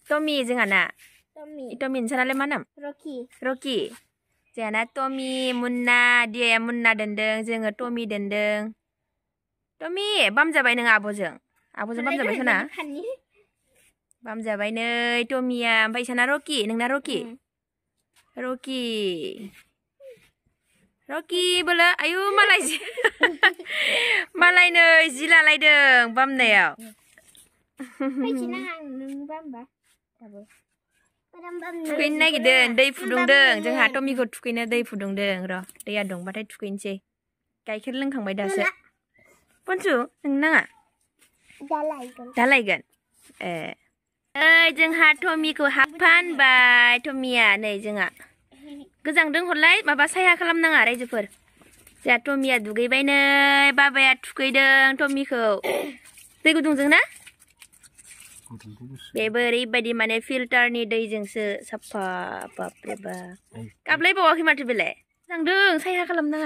Tommy जोंहा ना Tommy Tommy नोंसानालाय मा नाम Rocky जोंहाना Tommy मुन्ना दियाया मुन्ना दोनदों जोङो Tommy दोनदों Tommy बामजाबाय नों आब'जों बामजाबाय सना बामजाबाय नै Tommyया ओमफ्राय साना Rocky नोंना Rocky बोलो आयु मालाय नै जि लालायदों बामनायाव थुखैनो नागिरदों दै फुदुंदों जोंहा Tommyखौ थुखैनो दै फुदुंदों र' दैया दुंबाथाय थुखैनोसै गाइखेर लोंखांबाय दासो पन्सु नों नाङा दा लायगोन जोंहा Tommyखौ हाबफानबाय Tommyया नै जोंहा गोजांदों हरलाय माबा साया खालामनाङा रायजोफोर जोंहा Tommyया दुगैबाय नै बाबाया थुखैदों Tommyखौ दै गुदुंजों ना बेबो ओरैबायदि माने फिल्टारनि दैजोंसो साफा बाबरे बा गाबलायबावाखै माथो बेलाय गोजांदों साया खालामनाङा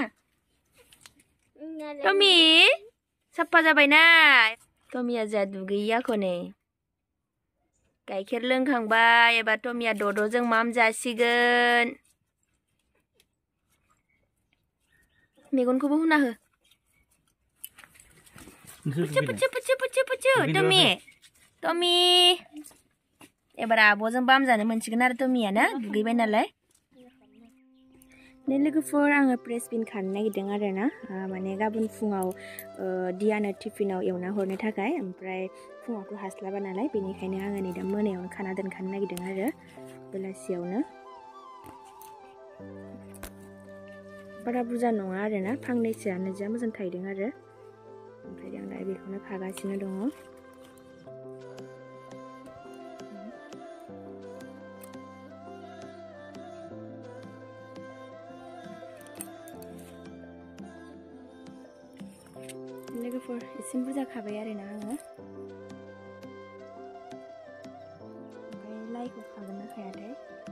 Tommy साफा जाबायना Tommyया जोंहा दुगैयाखै नै गाइखेर लोंखांबाय एबा Tommyया दद'जों माम जासिगोन मेगनखौबो हुना हो पुचु Tommy एबार आब'जों बाम जानो मोनसिगोन आरो Tommyया ना दुगैबाय नालाय लोगोफोर आङो प्रेस बिन खानो नागिरदों आरो ना माने गाबोन फुङाव दियानो टिफिनाव एवना हरनो थाखाय ओमफ्राय फुङावथ' हास्लाबा नालाय बेनिखायनो आङो नै दा मोनायावनो खाना दोनखानो नागिरदों आरो बेलासियावनो बारा बुरजा नङा आरो ना फांनैसोआनो जा मोजां थायदों आरो ओमफ्राय आं दा बेखौनो खागासिनो दङ लोगोफोर एसे बुरजा खाबाय आरो ना आङो ओमफ्राय लाइखौ खागोन ना खायाथाय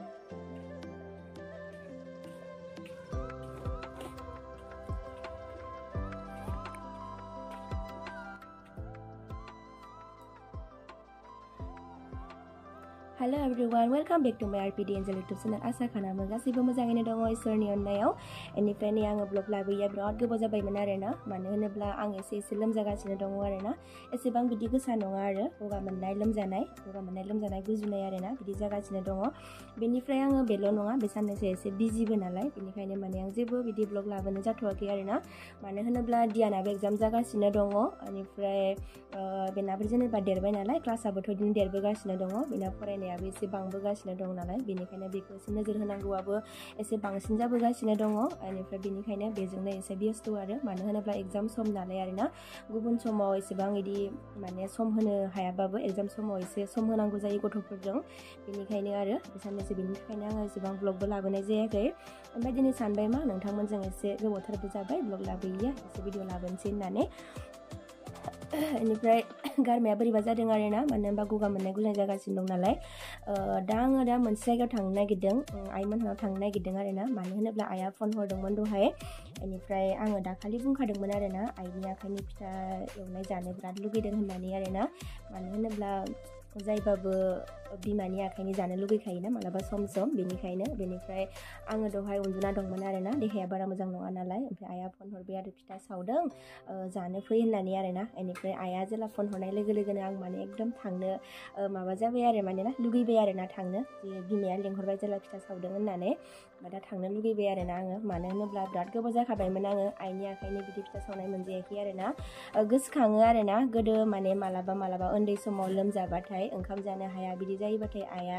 Hello everyone, welcome back to my RPD Angel YouTube channel. आसा खालामो गासैबो मोजाङैनो दङ इसोरनि अननायाव बेनिफ्राय नै आङो ब्लग लाबोया बिराद गोबाव जाबायमोन आरो ना मानो होनोब्ला आं एसे लोमजागासिनो दङ आरो ना एसेबां बिदि गोसा नङा आरो गगा मोननाय लोमजानाय गुजुनाय आरो ना बिदि जागासिनो दङ बेनिफ्राय आङो बेल' नङा बे साननैसो एसे बिजिबो नालाय बेनिखायनो माने आं जेबो बिदि ब्लग लाबोनो जाथ'वाखै आरो ना मानो होनोब्ला दियानाबो एग्जाम जागासिनो दङ बेनिफ्राय बेनाबो जेनेबा देरबाय नालाय क्लासाबोथ' बिदिनो देरबोगासिनो दङ बेना फरायनायाबो एसे बांबोगासिनो दं नालाय बेनिखायनो बेखौ एसे नोजोर होनांगौआबो एसे बांसिन जाबोगासिनो दङ बेनिफ्राय बेनिखायनो बेजोंनो एसे बेस्थ' आरो मानो होनोब्ला एग्जाम सम नालाय आरो ना गुबुन समाव एसेबां बिदि माने सम होनो हायाबाबो एग्जाम समाव एसे सम होनांगौ जायो गथ'फोरजों बेनिखायनो आरो बे साननैसो बेनि थाखायनो आङो एसेबां ब्लगबो लाबोनाय जायाखै ओमफ्राय दिनै सानबाय मा नोंथांमोनजों एसे गोबावथारबो जाबाय ब्लग लाबोयैया एसे भिडिअ लाबोनोसै होननानै बेनिफ्राय गारमाया बोरैबा जादों आरो ना मानो होनबा गगा मोननाय गुजुनाय जागासिनो दं नालाय दा आङो मोनसे जायगायाव थांनो नागिरदों आइमोनहानाव थांनो नागिरदों आरो ना मानो होनोब्ला आइया फन हरदोंमोन दहाय बेनिफ्राय आङो दाखालि बुंखादोंमोन आरो ना आइनि आखाइनि फिथा एवनाय जानो बिराद लुगैदों होननानै आरो ना मानो होनोब्ला जायबाबो बिमानि आखाइनि जानो लुगैखायोना मालाबा सम बेनिफ्राय आङो दहाय उन्दुना दंमोन आरो ना देहाया बारा मोजां नङा नालाय ओमफ्राय आइया फन हरबाय आरो फिथा सावदों जानो फै होननानै आरो ना बेनिफ्राय आइया जेला फन हरनाय लोगो लोगोनो आं माने एकदम थांनो माबा जाबाय आरो माने ना लुगैबाय आरो ना थांनो बिमाया लेंहरबाय जेला फिथा सावदों होननानै दा थांनो लुगैबाय आरो ना आङो मानो होनोब्ला बिराद गोबाव जाखाबायमोन आङो आइनि आखाइनि बिदि फिथा सावनाय मोनजायाखै आरो ना गोसोखाङो आरो ना गोदो माने मालाबा उन्दै समाव लोमजाबाथाय ओंखाम जानो हाया बिदि जायोबाथाय आइया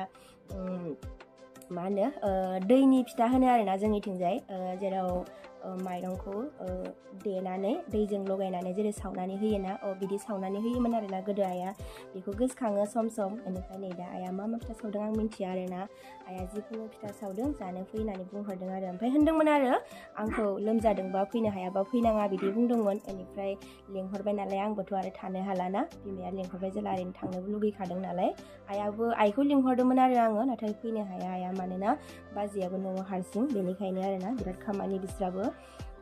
मा होनो दैनि फिथा होनो आरो ना जोंनिथिंजाय जेराव माइरंखौ देनानै दैजों लगायनानै जेरै सावनानै होयोना बिदि सावनानै होयोमोन आरो ना गोदो आइया बेखौ गोसोखाङो सम बेनिफ्राय नै दा आइया मा फिथा सावदों आं मिन्थिया आरो ना आइया जिखुनु फिथा सावदों जानो फै होननानै बुंहरदों आरो ओमफ्राय होनदोंमोन आरो आंखौ लोमजादोंबा फैनो हायाबा फैनाङा बिदि बुंदोंमोन बेनिफ्राय लेंहरबाय नालाय आंबोथ' आरो थानो हालाना बिमाया लेंहरबाय जेला ओरैनो थांनोबो लुगैखादों नालाय आइखौ लेंहरदोंमोन आरो आङो नाथाय फैनो हाया आइया मानोना बाजैयाबो न'आव हारसिं बेनिखायनो आरो ना बिराद खामानि बिस्राबो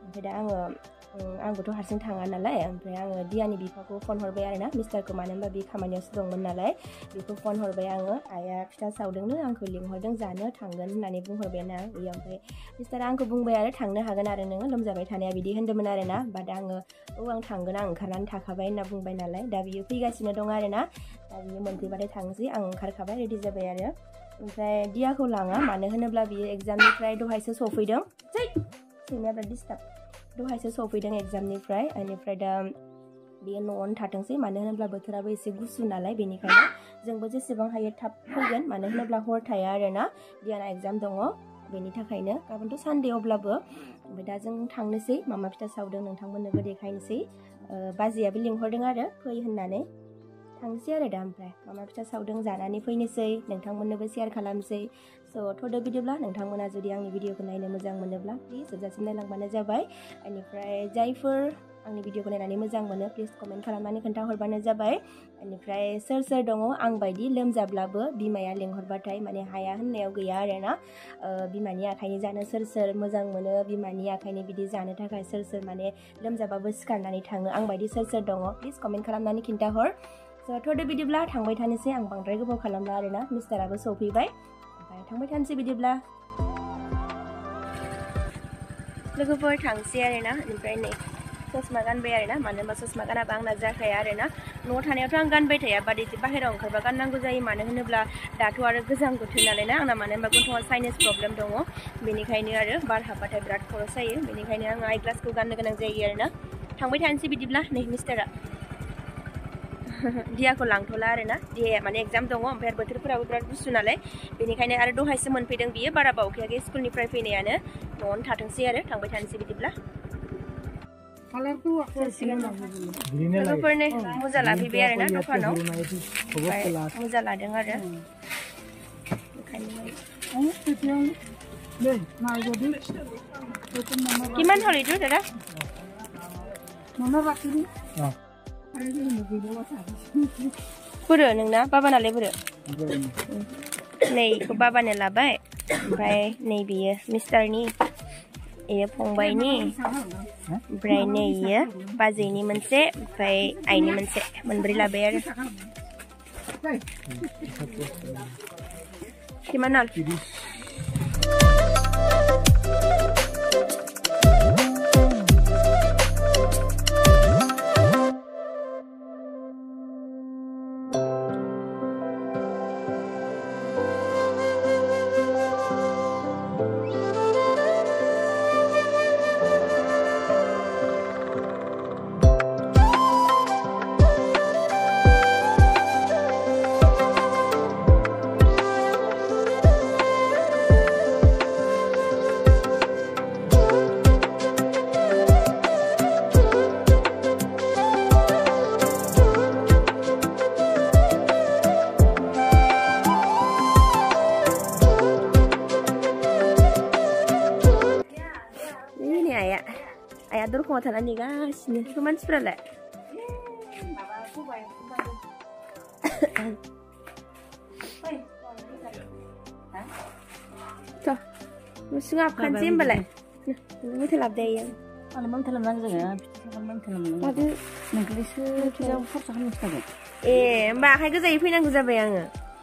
ओमफ्राय दा आंबोथ' हारसिं थाङा नालाय ओमफ्राय आङो दियानि बिफाखौ फन हरबाय आरोना मिस्टारखौ मानो होनबा बे खामानियावसो दंमोन नालाय बेखौ फन हरबाय आङो आइया फिथा सावदोंनो आंखौ लिंहरदों जानो थांगोन होननानै बुंहरबायना बेयो ओमफ्राय मिस्टारा आंखौ बुंबाय आरो थांनो हागोन आरो नोङो लोमजाबाय थानाया बिदि होन्दोंमोन आरोना बाट आङो आं थांगोन आं ओंखारनानै थाखाबाय होनना बुंबाय नालाय दा बियो फैगासिनो दं आरोना दा बियो मोनफैबाथाय थांसै आं ओंखारखाबाय रेडि जाबाय आरो ओमफ्राय दियाखौ लाङा मानो होनोब्ला बियो एग्जामनिफ्राय दहायसो सफैदों सैमाया बिराद डिस्टार्ब दहायसो सफैदों एग्जामनिफ्राय बेनिफ्राय दा बियो न'आवनो थाथोंसै मानो होनोब्ला बोथोराबो एसे गुसु नालाय बेनिखायनो जोंबो जेसेबां हायो थाब फैगोन मानो होनोब्ला हर थाया आरोना दियाना एग्जाम दङ बेनि थाखायनो गाबोनथ' सानडे अब्लाबो ओमफ्राय दा जों थांनोसै मामा फिथा सावदों नोंथांमोननोबो देखायनोसै बाजैयाबो लिंहरदों आरो फै होननानै थांसै आरो दा ओमफ्राय मामा फिथा सावदों जानानै फैनोसै नोंथांमोननोबो शेयार खालामसै स' थ'दो बिदिब्ला नोंथांमोना जुदि आंनि भिडिअखौ नायनो मोजां मोनोब्ला प्लिज जोबजासिम नायलांबानो जाबाय बेनिफ्राय जायफोर आंनि भिडिअखौ नायनानै मोजां मोनो प्लिज कमेन्ट खालामनानै खोन्थाहरबानो जाबाय बेनिफ्राय सोर सोर दङ आं बायदि लोमजाब्लाबो बिमाया लेंहरबाथाय माने हाया होननायाव गैया आरोना बिमानि आखाइनि जानो सोर सोर मोजां मोनो बिमानि आखाइनि बिदि जानो थाखाय सोर सोर माने लोमजाबाबो सिखारनानै थाङो आं बायदि सोर सोर दङ प्लिज कमेन्ट खालामनानै खिन्थाहर स' थ'दो बिदिब्ला थांबाय थानोसै आं बांद्राय गोबाव खालामला आरोना मिस्टाराबो सफैबाय ओमफ्राय थांबाय थानोसै बिदिब्ला लोगोफोर थांसै आरोना ओमफ्राय नै ससमा गानबाय आरोना मानो होनबा ससमा गानाबा आंना जाखाया आरोना न'आव थानायावथ' आं गानबाय थाया बाट एसे बाहेरायाव ओंखारबा गाननांगौ जायो मानो होनोब्ला दाथ' आरो गोजां बोथोर नालाय ना आंना मानो होनबा गन्थङाव साइनास प्रब्लेम दङ बेनिखायनो आरो बार हाबबाथाय बिराद खर' सायो बेनिखायनो आङो आइ ग्लासखौ गाननो गोनां जायो आरोना थांबाय थानोसै बिदिब्ला नै मिस्टारा दियाखौ लांथ'ला आरोना दिया माने एग्जाम दङ ओमफ्राय आरो बोथोरफोराबो बिराद गुसु नालाय बेनिखायनो आरो दहायसो मोनफैदों बियो बारा बावखायाखै स्कुलनिफ्राय फैनायानो न'आवनो थाथोंसै आरो थांबाय थानोसै बिदिब्ला लोगोफोरनि मुजा लाफैबाय आरोना दखानाव मुजा लादों आरो किमान हल এইটো দাদা बोरो नोंना बाबानालाय बोरो नै इखौ बाबानो लाबाय ओमफ्राय नै बियो मिस्टारनि इयो फंबायनि ओमफ्राय नै इयो बाजैनि मोनसे ओमफ्राय आइनि मोनसे मोनब्रै लाबाय आरो किमान हल आया दरखंआव थाना नेगासिनो थ' मानसिफ्रालाय थ' न' सिङाव हाबखानोसै होमबालाय मेथाइ लाबोदायो आं मा मेथाइ लाबोनांगौ जायो नोंखौलैसो फैसा खरसा खालामनो थाखाय ए होमबा आखाइ गोजायै फैनांगौ जाबाय आङो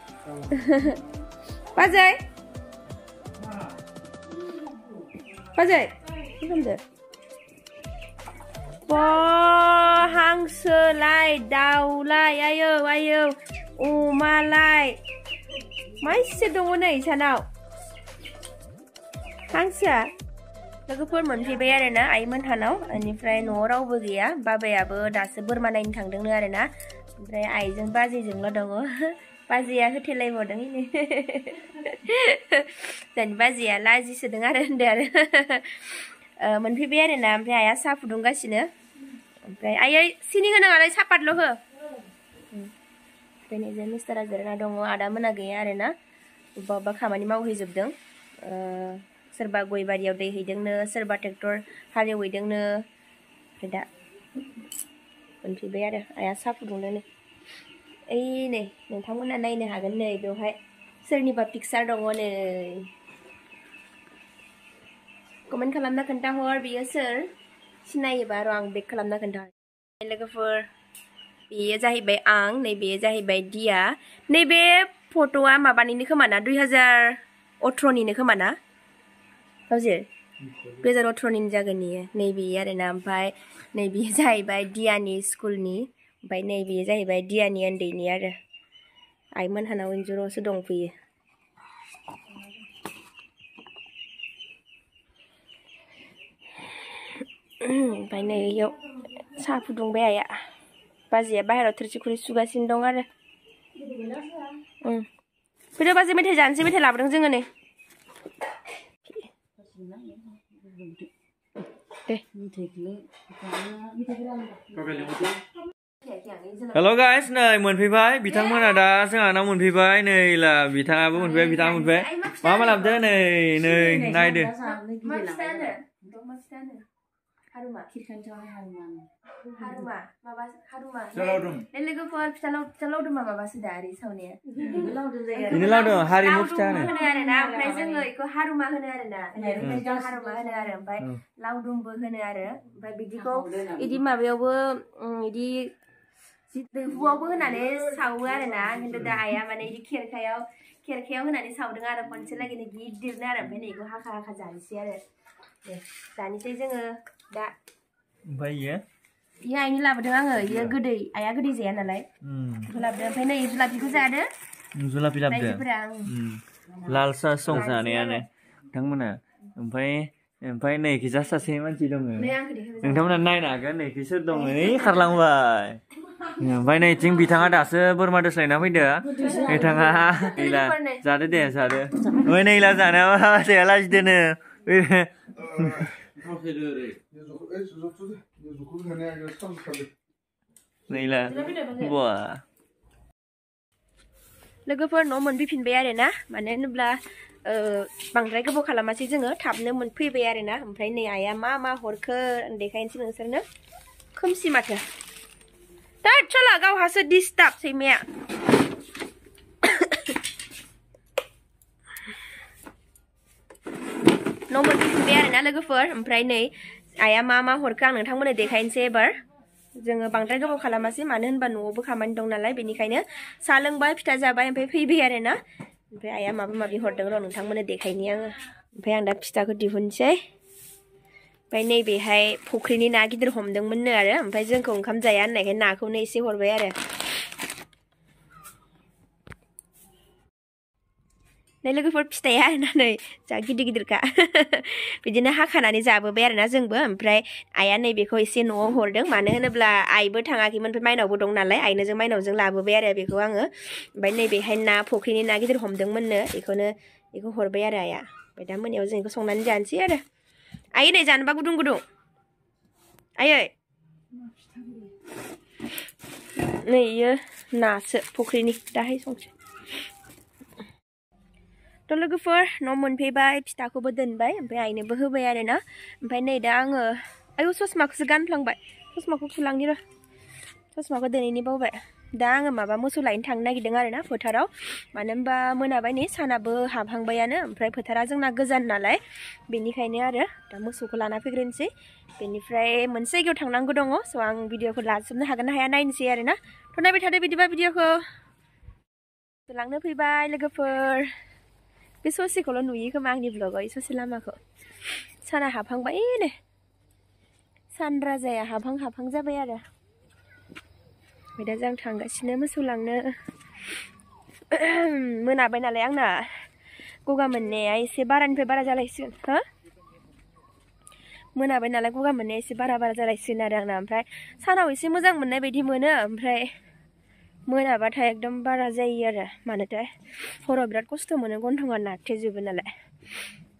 बाजै बाजै मा खालामदो हांसोलाय दाउलाय आयौ आयौ अमालाय मा इसे दङ नै सानाव हांसोआ लोगोफोर मोनफैबाय आरोना आइमोनहानाव बेनिफ्राय न'आव रावबो गैया बाबायाबो दासो बोरमा नायनो थांदोंनो आरोना ओमफ्राय आइजों बाजैजोंल' दङ बाजैया होथेलायबावदों जोंनि बाजैया लाजिसोदों आरो होनदों आरो मोनफैबाय आरोना ओमफ्राय आइया साहा फुदुंगासिनो ओमफ्राय आइया सिनि होनाङालाय सापातल' हो ओमफ्राय नैजों मिस्टारा जिरायना दङ आदा मोना गैया आरोना अबेबा अबेबा खामानि मावहैजोबदों सोरबा गय बारियाव दै हैदोंनो सोरबा ट्रेक्टर हालेवहैदोंनो ओमफ्राय दा मोनफैबाय आरो आइया साहा फुदुंदोंनो ओइ नै नोंथांमोना नायनो हागोन नै बेवहाय सोरनिबा पिकचार दङ नै कमेन्ट खालामना खोन्थाहर बियो सोर सिनायोबा र' आं बेक खालामना खोन्थाहर लोगोफोर बेयो जाहैबाय आं नैबेयो जाहैबाय दिया नैबे फट'आ माबानिनो खोमा ना 2018निनो खोमा ना गावजे 2018निनो जागोन इयो नैबेयो आरोना ओमफ्राय नैबेयो जाहैबाय दियानि स्कुलनि ओमफ्राय नैबेयो जाहैबाय दियानि उन्दैनि आरो आइमोनहानाव इन्जुरावसो दंफैयो ओमफ्राय नै इयाव साहा फुदुंबाय आइया बाजैया बाहेरायाव थोरसि खुरै सुगासिनो दं आरो फैदो बाजै मेथाइ जानोसै मेथाइ लाबोदों जोङो नै दे हेलो गाइस नै मोनफैबाय बिथांमोना दा जोंहानाव मोनफैबाय नै ला बिथाङाबो मोनफैबाय बिथाङा मोनफैबाय मा लाबोदो नै नायदो Haruma. Haruma. Maba haruma. Laudum. Logoफोर फिथा लावदुमा माबासो दा ओरै सावनाया ini laudum harimau फिथा होनो आरोना ओमफ्राय जोङो इखौ हारुमा होनो आरोना हारुमा होनो आरो ओमफ्राय लावदुमबो होनो आरो ओमफ्राय बिदिखौ इदि माबायावबो इदि दैहुआवबो होनानै सावो आरोना खिन्थु दा आइया माने इदि खेरखायाव होनानै सावदों आरो खनसे लागैनो गिदिरनो आरो ओमफ्राय नैखौ हाखा जानोसै आरो दे जानोसै जोङो दा ओमफ्राय इयो आइनि लाबोदों आङो इयो गोदै आइया गोदै जाया नालाय बेखौ लाबोदों ओमफ्राय नै जुलापिखौ जादो जुलापि लाबोदो लाल साह संजानायानो बिथांमोना ओमफ्राय नै खिजा सासे मानसि दङ नोंथांमोना नायनो हागोन नै सोर दङ नै खारलांबाय ओमफ्राय नैथिं बिथाङा दासो बोरमा दोस्लायना फैदो बिथाङा नैला जादो दे जादो ओमफ्राय नैला जानाया माबाया लाजिदोनो नैला बा लोगोफोर न' मोनफैफिनबाय आरोना मानो होनोब्ला बांद्राय गोबाव खालामासै जोङो थाबनो मोनफैबाय आरोना ओमफ्राय नै आइया मा हरखो देखायनोसै नोंसोरनो खोमसि माथो दा चला गावहासो डिस्टार्ब सैमाया न' मोनफैफिनबाय आरोना लोगोफोर ओमफ्राय नै आइया मा हरखो आं नोंथांमोननो देखायनोसै एबार जोङो बांद्राय गोबाव खालामासै मानो होनबा न'आवबो खामानि दं नालाय बेनिखायनो साहा लोंबाय फिथा जाबाय ओमफ्राय फैबाय आरोना ओमफ्राय आइया माबा हरदों र' नोंथांमोननो देखायनि आङो ओमफ्राय आं दा फिथाखौ दिहुनसै ओमफ्राय नैबेहाय फुख्रिनि ना गिदिर हमदोंमोननो आरो ओमफ्राय जोंखौ ओंखाम जाया होननायखाय नाखौनो एसे हरबाय आरो नै लोगोफोर फिथाइया आरोना नै जा गिदिरखा बिदिनो हाखानानै जाबोबाय आरोना जोंबो ओमफ्राय आइया नैबेखौ एसे न'आव हरदों मानो होनोब्ला आइबो थाङाखैमोन ओमफ्राय माइनावबो दं नालाय आइनोजों माइनावजों लाबोबाय आरो बेखौ आङो ओमफ्राय नैबेहाय ना फुख्रिनि ना गिदिर हमदोंमोननो बेखौ हरबाय आरो आइया ओमफ्राय दा मोनायाव जों बेखौ संनानै जानोसै आरो आइ नै जानोबा गुदुं आयै नै इयो नासो फुख्रिनि दाहाय संसै थ' लोगोफोर न' मोनफैबाय फिथाखौबो दोनबाय ओमफ्राय आइनोबो होबाय आरोना ओमफ्राय नै दा आङो आयौ ससमाखौसो गानफ्लांबाय ससमाखौ खुलांनि र' ससमाखौ दोनैनि बावबाय दा आङो माबा मोसौ लायनो थांनो नागिरदों आरोना फोथाराव मानो होनबा मोनाबाय नै सानाबो हाबहांबायानो ओमफ्राय फोथारा जोंना गोजान नालाय बेनिखायनो आरो दा मोसौखौ लाना फैग्रोनोसै बेनिफ्राय मोनसे जायगायाव थांनांगौ दङ स' आं भिडिअखौ लाजोबनो हागोन ना हाया नायनोसै आरोना थ' नायबाय थादो बिदिबा भिडिअखौ लांनो फैबाय लोगोफोर बे ससेखौल' नुयो खोमा आंनि ब्लगाव ससे लामाखौ साना हाबहांबाय नै सानराजाया हाबहां जाबाय आरो ओमफ्राय दा जों थांगासिनो मोसौ लांनो मोनाबाय नालाय आंना गगा मोननाया एसे बारानिफ्राय बारा जालायसिगोन हो मोनाबाय नालाय गगा मोननाया एसे बारा जालायसिगोन आरो आंना ओमफ्राय सानाव एसे मोजां मोननाय बायदि मोनो ओमफ्राय मोनाबाथाय एकदम बारा जायो आरो मानोथाय हराव बिराद खस्थ' मोनो गन्थङा नारथेजोबो नालाय